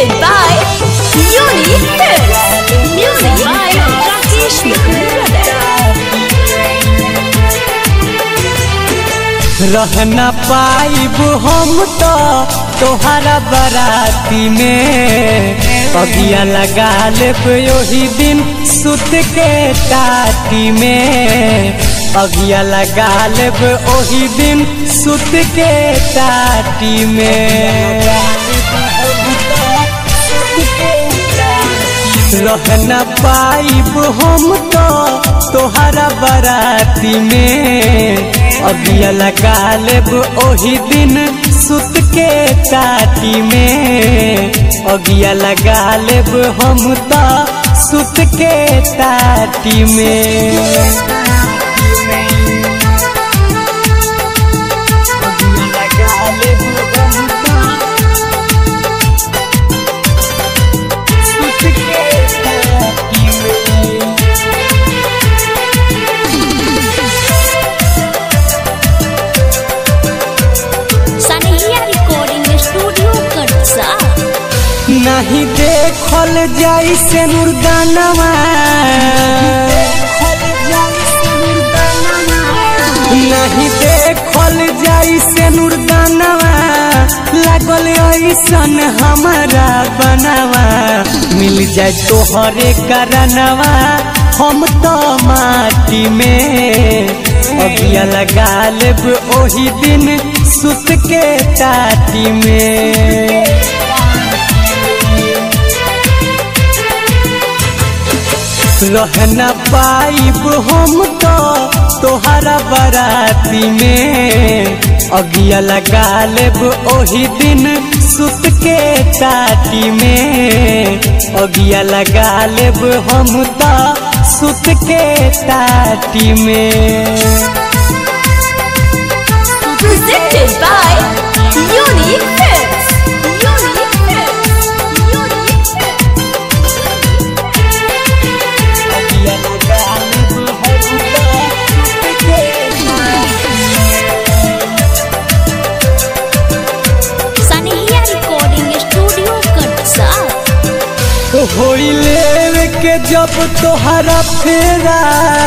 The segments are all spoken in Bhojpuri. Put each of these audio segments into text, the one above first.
Presented by Unique Hits. Music by Rakesh रहना पाइब हम तो तोहरा बराती में अगिया लगा लेब ओही दिन सुत के टाटी में अगिया लगा लेब ओही दिन सुत के टाटी में रहना पाइब हम तो तोहरा बराती में अगिया लगा लेब ओही दिन सुत के टाटी में अगिया लगा लेब हम तो सुत के टाटी में नहीं देखल जाई से मुर्दानवा नहीं देखल जाई से मुर्दानवा लागल ऐसन हमारा बनावा मिल जाए तोहरे करनवा हम तो माटी में अगिया लगा लेब ओही दिन सुत के टाटी में रहना पाइब हम तो तोहरा बराती में अगिया लगा लेब ओही दिन सुत के टाटी में अगिया लगा लेब हम तो सुत के टाटी में Presented by Unique Hits. Unique Hits. Unique Hits. Sanehia Recording Studio Katsa. होई लेवे के जब तोहरा फेरा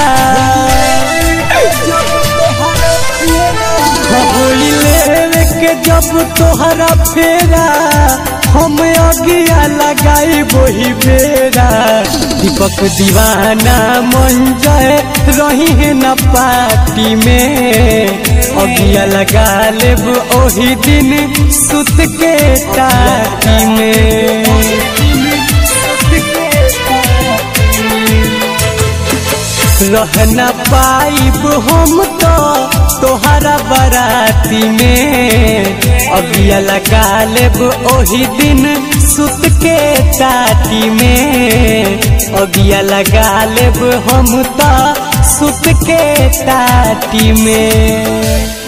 होई लेवे के जब तोहरा फेरा हम अगिया लगाई वही बेरा दीपक दीवाना मन जाए रही है न पार्टी में अगिया लगा लेब ओही दिन सुत के टाटी में रहना पाइब हम तो तोहरा बराती में अगिया लगा लेब ओही दिन सुत के टाटी में अगिया लगा लेब हम तो सुत के टाटी में।